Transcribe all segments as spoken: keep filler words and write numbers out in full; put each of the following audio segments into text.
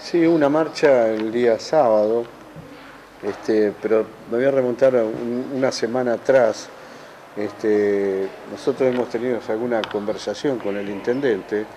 Sí, una marcha el día sábado, este, pero me voy a remontar a un- una semana atrás. Este, nosotros hemos tenido alguna conversación con el intendente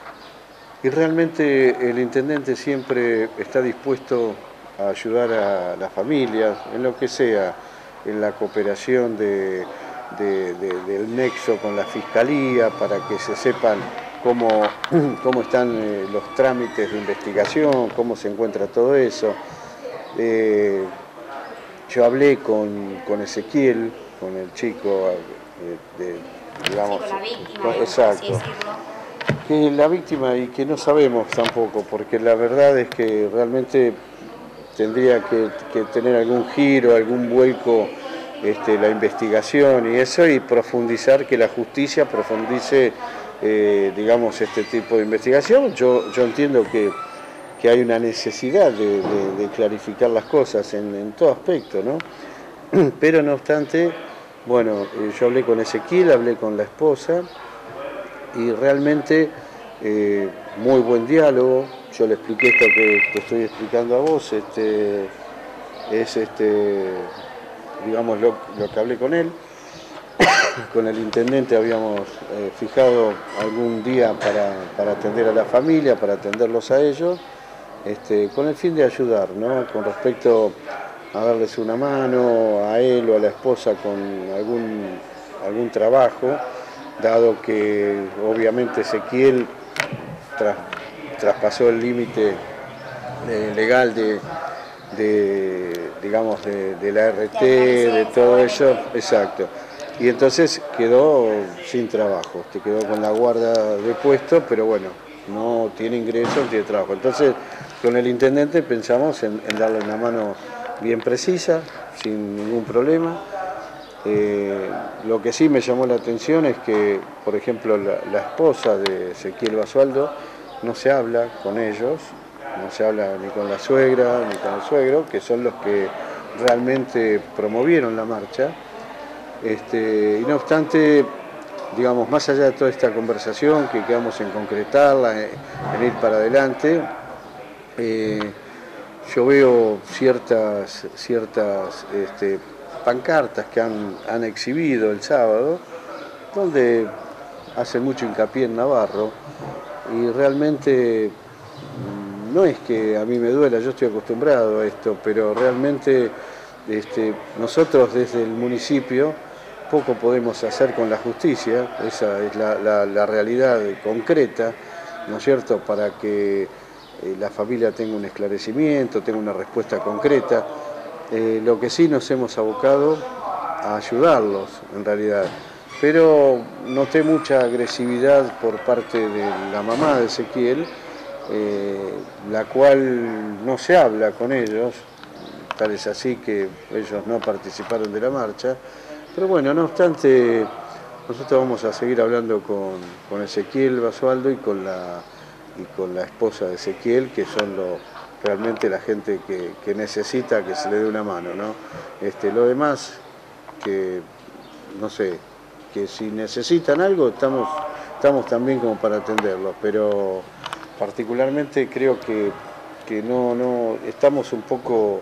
y realmente el intendente siempre está dispuesto a ayudar a las familias en lo que sea, en la cooperación de, de- de- del nexo con la fiscalía para que se sepan cómo, cómo están eh, los trámites de investigación, cómo se encuentra todo eso. Eh, yo hablé con, con Ezequiel, con el chico, eh, de, Sí, digamos, con la víctima, con- digamos, por así exacto, decirlo. que la víctima y que no sabemos tampoco, porque la verdad es que realmente tendría que, que tener algún giro, algún vuelco este, la investigación y eso, y profundizar, que la justicia profundice, eh, digamos, este tipo de investigación. Yo, yo entiendo que, que hay una necesidad de, de- de clarificar las cosas en, en todo aspecto, ¿no? Pero no obstante, bueno, eh, yo hablé con Ezequiel, hablé con la esposa y realmente eh, muy buen diálogo. Yo le expliqué esto que te estoy explicando a vos, este, es este, digamos lo, lo que hablé con él. Con el intendente habíamos eh, fijado algún día para, para atender a la familia, para atenderlos a ellos, este, con el fin de ayudar, ¿no? Con respecto a darles una mano a él o a la esposa con algún, algún trabajo, dado que obviamente Ezequiel tras, traspasó el límite eh, legal de, de, digamos, de, de la R T, de todo eso, exacto. Y entonces quedó sin trabajo, te quedó con la guarda de puesto, pero bueno, no tiene ingresos, no tiene trabajo. Entonces, con el intendente pensamos en, en darle una mano bien precisa, sin ningún problema. Eh, lo que sí me llamó la atención es que, por ejemplo, la, la esposa de Ezequiel Basualdo no se habla con ellos, no se habla ni con la suegra ni con el suegro, que son los que realmente promovieron la marcha. Este, y no obstante, digamos, más allá de toda esta conversación, que quedamos en concretarla, en, en ir para adelante, eh, yo veo ciertas, ciertas este, pancartas que han, han exhibido el sábado, donde hacen mucho hincapié en Navarro, y realmente mm, no es que a mí me duela, yo estoy acostumbrado a esto, pero realmente este, nosotros desde el municipio poco podemos hacer con la justicia, esa es la, la, la realidad concreta, ¿no es cierto?, para que eh, la familia tenga un esclarecimiento, tenga una respuesta concreta. Eh, lo que sí nos hemos abocado a ayudarlos, en realidad. Pero noté mucha agresividad por parte de la mamá de Ezequiel, eh, la cual no se habla con ellos, tal es así que ellos no participaron de la marcha. Pero bueno, no obstante, nosotros vamos a seguir hablando con, con Ezequiel Basualdo y con la y con la esposa de Ezequiel, que son lo, realmente la gente que, que necesita que se le dé una mano, ¿no? Este, lo demás, que no sé, que si necesitan algo, estamos, estamos también como para atenderlos, pero particularmente creo que, que no, no, estamos un poco,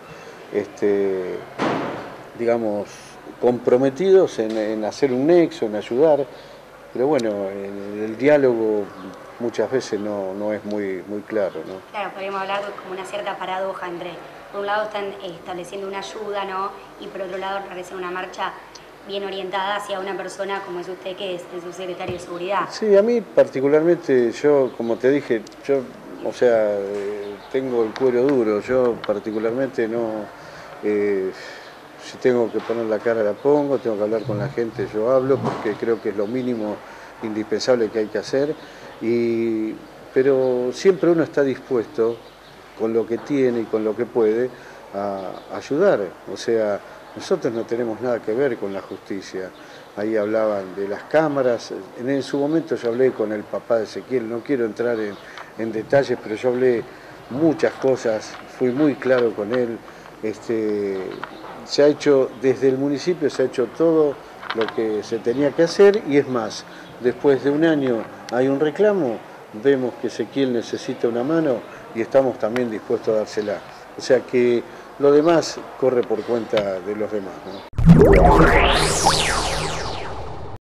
este, digamos, comprometidos en, en hacer un nexo, en ayudar, pero bueno, el, el diálogo muchas veces no, no es muy, muy claro, ¿no? Claro, podríamos hablar de como una cierta paradoja entre, por un lado están eh, estableciendo una ayuda, ¿no? Y por otro lado realizan una marcha bien orientada hacia una persona como es usted, que es el subsecretario de Seguridad. Sí, a mí particularmente, yo, como te dije, yo, o sea, eh, tengo el cuero duro, yo particularmente no, eh, si tengo que poner la cara la pongo, tengo que hablar con la gente, yo hablo, porque creo que es lo mínimo indispensable que hay que hacer, y, pero siempre uno está dispuesto, con lo que tiene y con lo que puede, a ayudar, o sea, nosotros no tenemos nada que ver con la justicia. Ahí hablaban de las cámaras, en su momento yo hablé con el papá de Ezequiel, no quiero entrar en, en detalles, pero yo hablé muchas cosas, fui muy claro con él, este, se ha hecho, desde el municipio se ha hecho todo lo que se tenía que hacer, y es más, después de un año hay un reclamo, vemos que Ezequiel necesita una mano y estamos también dispuestos a dársela. O sea que lo demás corre por cuenta de los demás, ¿no?